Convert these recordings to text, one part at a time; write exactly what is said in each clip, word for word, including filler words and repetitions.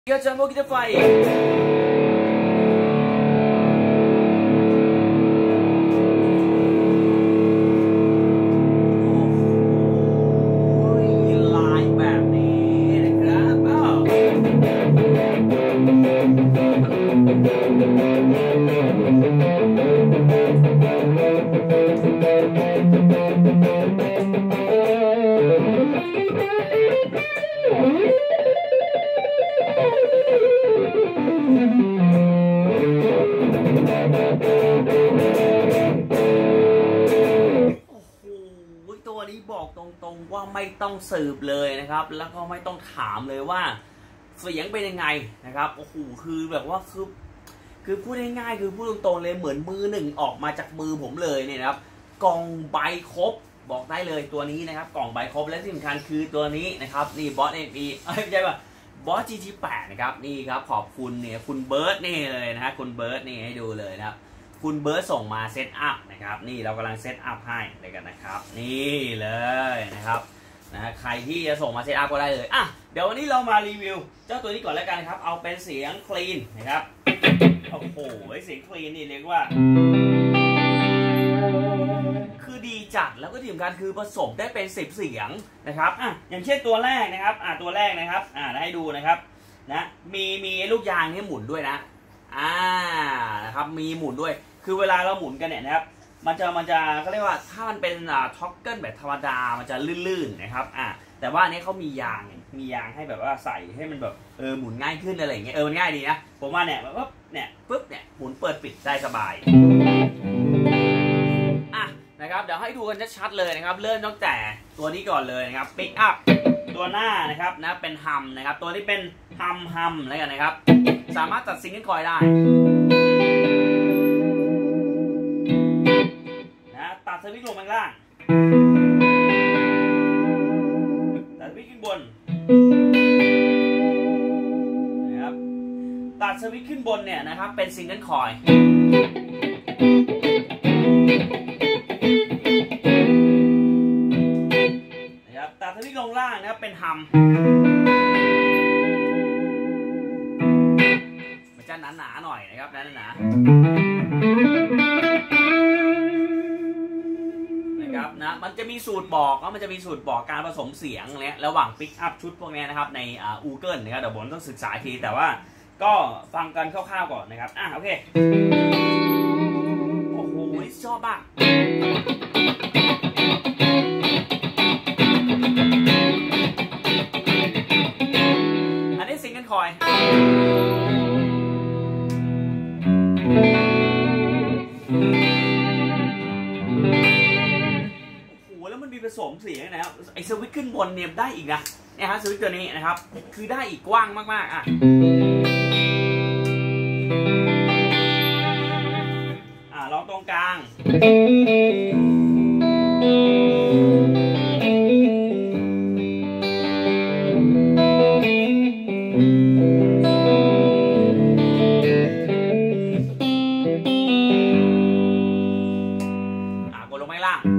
Piacciamo che fai? ตัวนี้บอกตรงๆว่าไม่ต้องสืบเลยนะครับแล้วก็ไม่ต้องถามเลยว่าเสียงเป็นยังไงนะครับโอ้โหคือแบบว่าคือคือพูดง่ายๆคือพูดตรงๆเลยเหมือนมือหนึ่งออกมาจากมือผมเลยเนี่ยนะครับกล่องใบครบบอกได้เลยตัวนี้นะครับกล่องใบครบและที่สำคัญคือตัวนี้นะครับนี่บอสเอ็มอีไม่ใช่ป่ะบอสจีจีแปดนะครับนี่ครับขอบคุณเนี่ยคุณเบิร์ดนี่เลยนะฮะคุณเบิร์ดนี่ให้ดูเลยนะครับคุณเบิร์ดส่งมาเซตอัพนะครับนี่เรากำลังเซตอัพให้เลยกันนะครับนี่เลยนะครับนะใครที่จะส่งมาเซตอัพก็ได้เลยอ่ะเดี๋ยววันนี้เรามารีวิวเจ้าตัวนี้ก่อนแล้วกันครับเอาเป็นเสียงคลีนนะครับโอ้โหเสียงคลีนนี่เรียกว่าคือดีจัดแล้วก็ที่สำคัญคือผสมได้เป็นสิบเสียงนะครับอ่ะอย่างเช่นตัวแรกนะครับอ่ะตัวแรกนะครับอ่ะให้ดูนะครับนะมีมีลูกยางนี่หมุนด้วยนะอ่านะครับมีหมุนด้วยคือเวลาเราหมุนกันเนี่ยนะครับมันจะมันจะเขาเรียกว่าถ้ามันเป็นอ่าท็อกเกิลแบบธรรมดามันจะลื่นๆนะครับอ่าแต่ว่าอันนี้เขามียางมียางให้แบบว่าใส่ให้มันแบบเออหมุนง่ายขึ้นอะไรอย่างเงี้ยเออมันง่ายดีนะผมว่าเนี่ยแบบว่าเนี่ยปึ๊บเนี่ยหมุนเปิดปิดได้สบายอ่ะนะครับเดี๋ยวให้ดูกันชัดๆเลยนะครับเริ่มตั้งแต่ตัวนี้ก่อนเลยนะครับปิกอัพตัวหน้านะครับนะเป็นฮัมนะครับตัวนี้เป็นฮัมฮัมแล้วกันนะครับสามารถตัดซิงเกิลคอยได้นะตัดสวิตช์ลงข้างล่างตัดสวิตช์ขึ้นบนนะครับตัดสวิตช์ขึ้นบนเนี่ยนะครับเป็นซิงเกิลคอยนะครับตัดสวิตช์ลงล่างนะครับเป็นฮัมจะหนาๆหน่อยนะครับหนาๆนะครับนะมันจะมีสูตรบอกว่ามันจะมีสูตรบอกการผสมเสียงเนี่ยระหว่างปิกอัพชุดพวกนี้นะครับในอ่า Google นะครับเดี๋ยวผมต้องศึกษาทีแต่ว่าก็ฟังกันคร่าวๆก่อนนะครับอ่ะโอเคโอ้โหชอบมากอันนี้ซิงเกิลคอยผสมเสียงนะครับไอสวิตช์ขึ้นบนเนี่ยได้อีกนะเนี่ยฮะสวิตช์ตัวนี้นะครับคือได้อีกกว้างมากๆอ่ะอ่าลองตรงกลางอ่ากดลงไปล่าง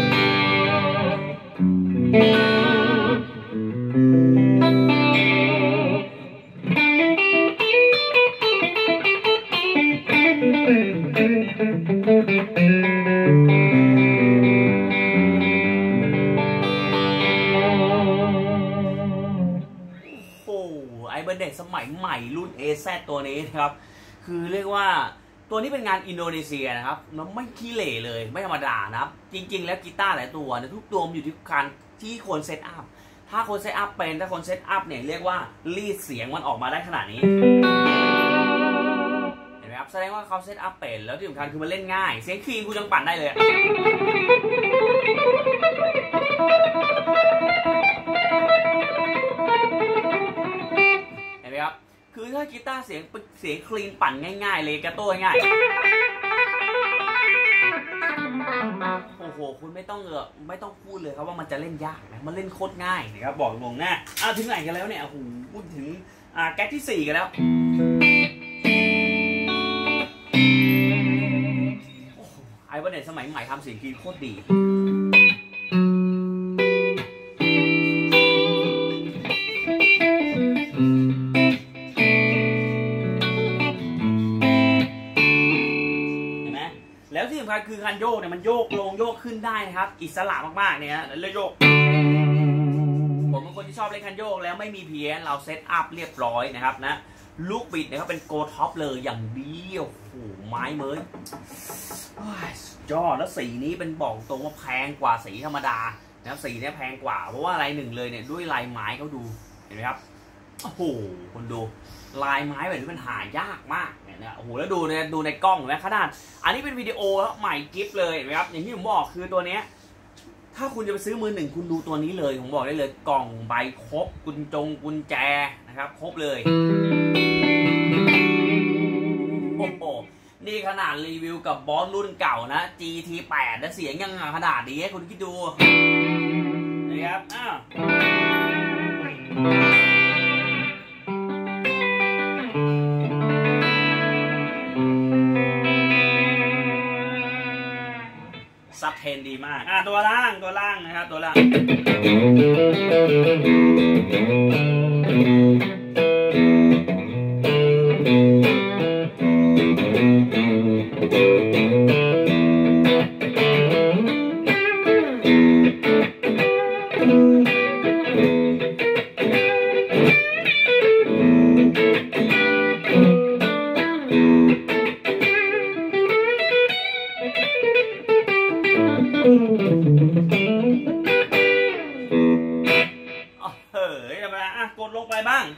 ไอเบอร์เด็กสมัยใหม่รุ่น เอ แซด ตัวนี้นะครับคือเรียกว่าตัวนี้เป็นงานอินโดนีเซียนะครับมันไม่ขี้เหร่เลยไม่ธรรมดานะครับจริงๆแล้วกีตาร์หลายตัวนะทุกตัวมันอยู่ที่การที่คนเซตอัพถ้าคนเซตอัพเป็นถ้าคนเซตอัพเนี่ยเรียกว่ารีดเสียงมันออกมาได้ขนาดนี้เห็นไหมครับแสดงว่าเขาเซตอัพเป็นแล้วที่สำคัญคือมันเล่นง่ายเสียงคลีนกูยังปั่นได้เลยครับคือถ้ากีตาร์เสียงเสียงคลีนปั่นง่ายๆเลยกระโต้ง่ายโอ้โหคุณไม่ต้องเออไม่ต้องพูดเลยครับว่ามันจะเล่นยากนะมันเล่นโคตรง่ายนะครับบอกลงหน้าอ้าวถึงไหนกันแล้วเนี่ยโอ้โหพูดถึงอ่าแก๊กที่สี่กันแล้วโอ้โหไอ้วันเด็กสมัยใหม่ทำเสียงคลีนโคตรดีสำคัญคือคันโยกเนี่ยมันโยกลงโยกขึ้นได้นะครับอิสระมากๆเนี่ยแล้วโยกผมเป็นคนที่ชอบเล่นคันโยกแล้วไม่มีเพี้ยนเราเซตอัพเรียบร้อยนะครับนะลูกบิดนะครับเป็นโกท็อปเลยอย่างดีโอ้โหไม้เมยยอดแล้วสีนี้เป็นบอกตรงว่าแพงกว่าสีธรรมดานะครับสีนี้แพงกว่าเพราะว่าอะไรหนึ่งเลยเนี่ยด้วยลายไม้เขาดูเห็นไหมครับโอ้โหคนดูลายไม้แบบนี้มันหายากมากเนี่ยโอ้โหแล้วดูในดูในกล้องเห็นไหมขนาดอันนี้เป็นวิดีโอแล้วใหม่กิฟต์เลยเห็นไหมครับอย่างที่ผมบอกคือตัวเนี้ยถ้าคุณจะไปซื้อมือหนึ่งคุณดูตัวนี้เลยผมบอกได้เลยกล่องใบครบกุญจงกุญแจนะครับครบเลยโอ้โหนี่ขนาดรีวิวกับบอสรุ่นเก่านะ จี ที แปด และเสียงยังขนาดนี้ให้คุณคิดดูนะครับอ้าวซับเทนดีมากอ่ะตัวล่างตัวล่างนะครับตัวล่างเฮ้ยธรรมดาอ่ะกดลงไปบ้าง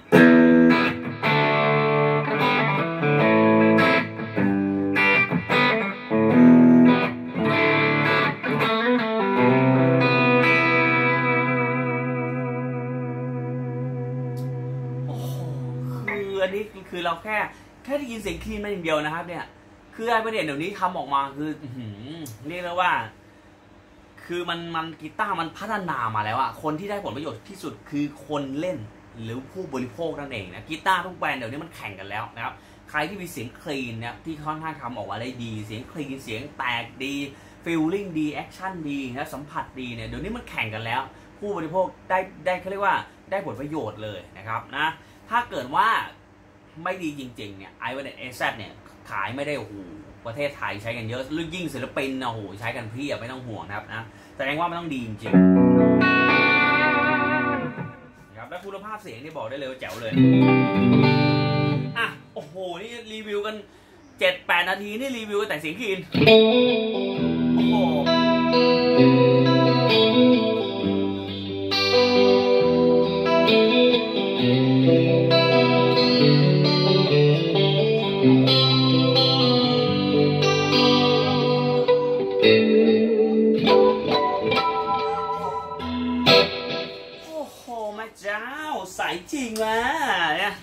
โอ้คืออันนี้คือเราแค่แค่ได้ยินเสียงคลีนมาอย่างเดียวนะครับเนี่ยคือไอ้ประเด็นเดี๋ยวนี้ทำออกมาคือเรียกได้ว่าคือมันมันกีตาร์มันพัฒนามาแล้วอะคนที่ได้ผลประโยชน์ที่สุดคือคนเล่นหรือผู้บริโภคนั่นเองนะกีตาร์ทุกแบรนด์เดี๋ยวนี้มันแข่งกันแล้วนะครับใครที่มีเสียงคลีนเนี่ยที่ค่อนข้างทำออกมาได้ดีเสียงคลีนเสียงแตกดีฟีลลิ่งดีแอคชั่นดีนะสัมผัสดีเนี่ยเดี๋ยวนี้มันแข่งกันแล้วผู้บริโภคได้ได้เขาเรียกว่าได้ผลประโยชน์เลยนะครับนะถ้าเกิดว่าไม่ดีจริงๆเนี่ย ไอ วัน เอ แซด เนี่ยขายไม่ได้โอ้โหประเทศไทยใช้กันเยอะยิ่งศิลปินนะโอ้โหใช้กันเพียบไม่ต้องห่วงนะครับนะแสดงว่ามันต้องดีจริงๆครับและคุณภาพเสียงนี่บอกได้เลยว่าแจ๋วเลยอ่ะโอ้โหนี่รีวิวกัน เจ็ดแปด นาทีนี่รีวิวแต่เสียงคลีนโอ้โหเจ้าใสจริงว่ะเนี่ย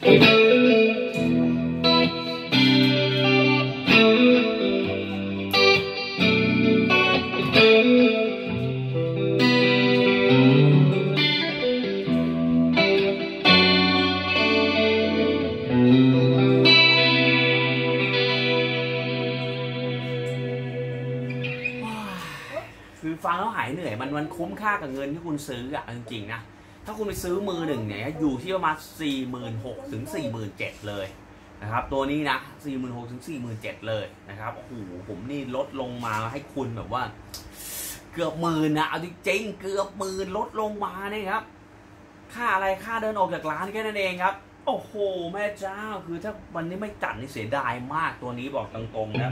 คือฟังแล้วหายเหนื่อยมันมันคุ้มค่ากับเงินที่คุณซื้ออ่ะจริงๆนะถ้าคุณไปซื้อมือหนึ่งเนี่ยอยู่ที่ประมาณ สี่หมื่นหกพัน ถึง สี่หมื่นเจ็ดพัน เลยนะครับตัวนี้นะ สี่หมื่นหกพัน ถึง สี่หมื่นเจ็ดพัน เลยนะครับโอ้โหผมนี่ลดลงมาให้คุณแบบว่าเกือบหมื่นนะเอาจริงๆเกือบหมื่นลดลงมาเนี่ยครับค่าอะไรค่าเดินออกจากร้านแค่นั้นเองครับโอ้โหแม่เจ้าคือถ้าวันนี้ไม่จัดนี่เสียดายมากตัวนี้บอกตรงๆนะ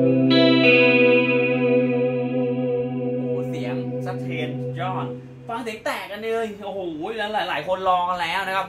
โอ้เสียงสะเทือนยอดฟังเสียงแตกกันเลยโอ้โหแล้วหลายๆคนรอกันแล้วนะครับ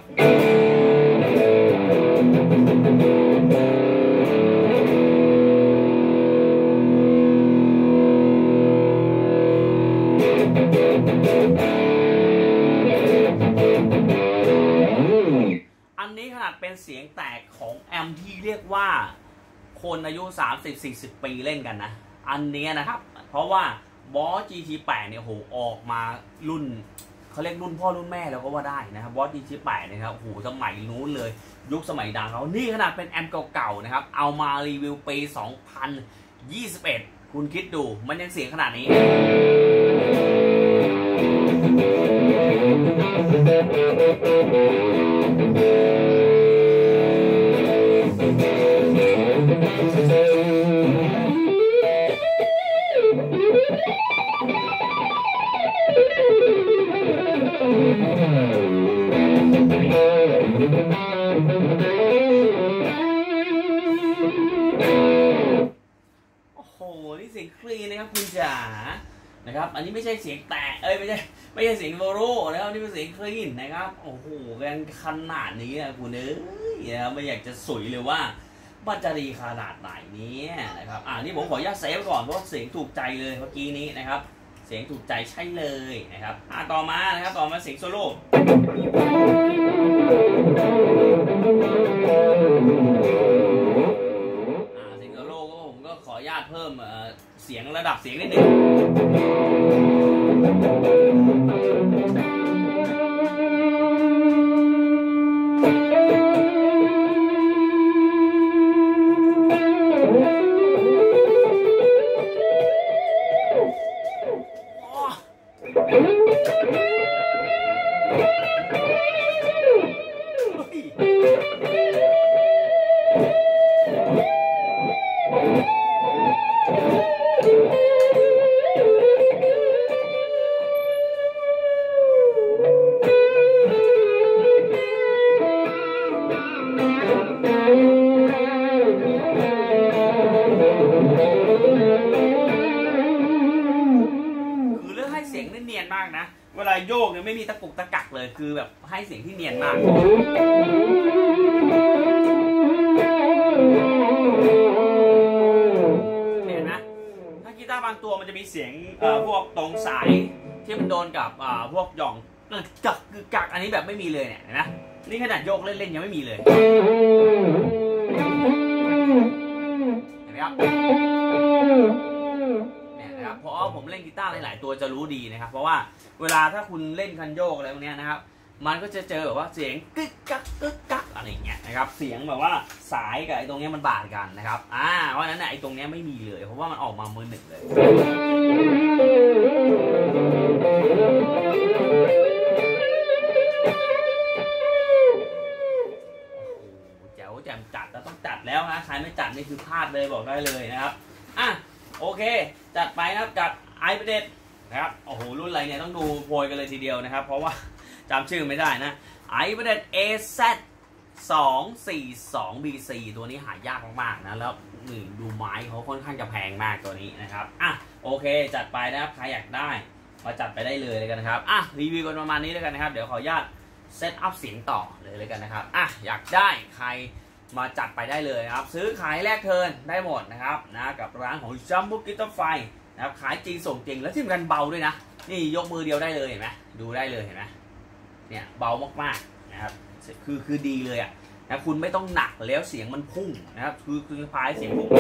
อันนี้ขนาดเป็นเสียงแตกของแอมที่เรียกว่าคนอายุ สามสิบ สี่สิบ ปีเล่นกันนะอันนี้นะครับเพราะว่าบอส จี ที แปด เนี่ยโหออกมารุ่นเขาเรียกรุ่นพ่อรุ่นแม่แล้วก็ว่าได้นะครับบอส จี ที แปด นะครับโหสมัยนู้นเลยยุคสมัยดังเขานี่ขนาดเป็นแอมเก่าๆนะครับเอามารีวิวปีสองพันยี่สิบเอ็ดคุณคิดดูมันยังเสียงขนาดนี้นะครับคุณจ๋านะครับอันนี้ไม่ใช่เสียงแตะเอ้ยไม่ใช่ไม่ใช่เสียงโวโร่นะครับนี่เป็นเสียงคลีนนะครับโอ้โหกันขนาดนี้นะคุณเอ้ยนะครับไม่อยากจะสวยเลยว่ามันจะดีขนาดไหนเนี่ยนะครับอ่านี่ผมขออนุญาตเซฟก่อนเพราะเสียงถูกใจเลยเมื่อกี้นี้นะครับเสียงถูกใจใช่เลยนะครับอ่าต่อมานะครับต่อมาเสียงโซโล่ขออนุญาตเพิ่มเสียงระดับเสียงนิดนึงมากนะเวลาโยกเนี่ยไม่มีตะกุกตะกักเลยคือแบบให้เสียงที่เนียนมากเห็นไหมถ้ากีตาร์บางตัวมันจะมีเสียงพวกตรงสายที่มันโดนกับพวกหย่องกักคือกักอันนี้แบบไม่มีเลยเนี่ยนะนี่ขนาดโยกเล่นๆยังไม่มีเลยเห็นไหมครับเพราะผมเล่นกีตาร์หลายๆตัวจะรู้ดีนะครับเพราะว่าเวลาถ้าคุณเล่นคันโยกอะไรพวกนี้นะครับมันก็จะเจอแบบว่าเสียงกึกกักกึกกักอะไรอย่างเงี้ยนะครับเสียงแบบว่าสายกับไอ้ตรงนี้มันบาดกันนะครับอ่าเพราะฉะนั้นเนี่ยไอ้ตรงนี้ไม่มีเลยเพราะว่ามันออกมามือหนึ่งเลยแจ๋วแจ่มจัดแล้วต้องจัดแล้วนะใครไม่จัดนี่คือพลาดเลยบอกได้เลยนะครับอ่ะโอเคจัดไปนะครับกับ ไอ พี ดี นะครับโอ้โหรุ่นอะไรเนี่ยต้องดูโพยกันเลยทีเดียวนะครับเพราะว่าจำชื่อไม่ได้นะ ไอ พี ดี เอ แซด สองสี่สอง บี ซี ตัวนี้หายากมากๆนะแล้วนี่ดูไม้เขาค่อนข้างจะแพงมากตัวนี้นะครับอ่ะโอเคจัดไปนะครับใครอยากได้มาจัดไปได้เลยเลยกันนะครับอ่ะรีวิวกันประมาณนี้แล้วกันนะครับเดี๋ยวขออนุญาตเซตอัพเสียงต่อเลยเลยกันนะครับอ่ะอยากได้ใครมาจัดไปได้เลยครับซื้อขายแลกเทิร์นได้หมดนะครับนะกับร้านของจัมโบ้กีตาร์ไฟนะครับขายจริงส่งจริงแล้วที่สำคัญเบาด้วยนะนี่ยกมือเดียวได้เลยเห็นไหมดูได้เลยเห็นไหมเนี่ยเบามากๆนะครับคือคือดีเลยอ่ะนะคุณไม่ต้องหนักแล้วเสียงมันพุ่งนะครับคือคือพายเสียงพุ่ง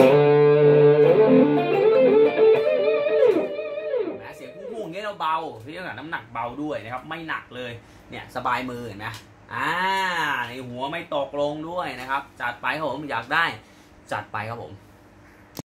นะเสียงพุ่งๆอย่างนี้เราเบาที่สำคัญน้ำหนักเบาด้วยนะครับไม่หนักเลยเนี่ยสบายมือเห็นไหมอ่าในหัวไม่ตกลงด้วยนะครับจัดไปครับผมอยากได้จัดไปครับผม